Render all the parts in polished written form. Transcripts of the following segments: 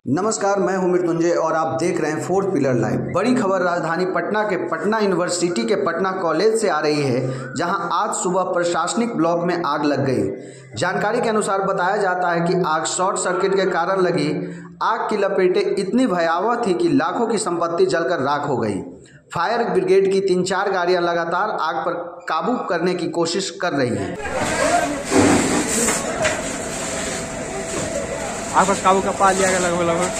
नमस्कार, मैं हूं मृत्युंजय और आप देख रहे हैं फोर्थ पिलर लाइव। बड़ी खबर राजधानी पटना के पटना यूनिवर्सिटी के पटना कॉलेज से आ रही है, जहां आज सुबह प्रशासनिक ब्लॉक में आग लग गई। जानकारी के अनुसार बताया जाता है कि आग शॉर्ट सर्किट के कारण लगी। आग की लपेटें इतनी भयावह थी कि लाखों की संपत्ति जलकर राख हो गई। फायर ब्रिगेड की 3-4 गाड़ियां लगातार आग पर काबू करने की कोशिश कर रही हैं। आग पर काबू का पा लिया गया लगभग।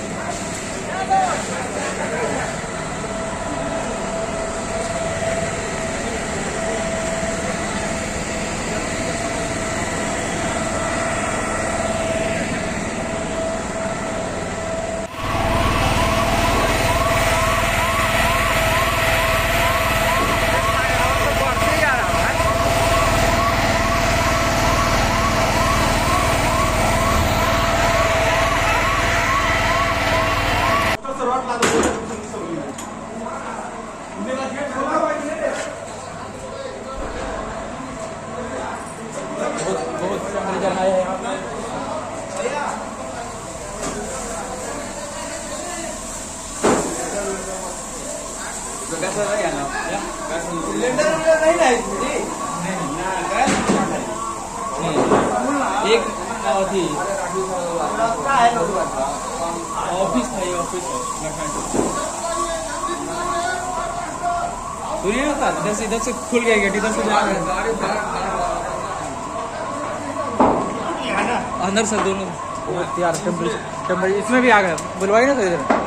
एक थी ऑफिस था, ये ऑफिस सुनिए ना, इधर से खुल गया गेट, इधर से अंदर से दोनों यार टेम्परेचर इसमें भी आ गया, बुलवाई ना तो इधर।